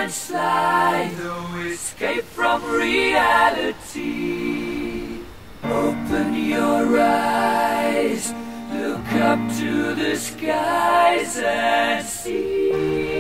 and slide, no escape from reality. Open your eyes, look up to the skies and see.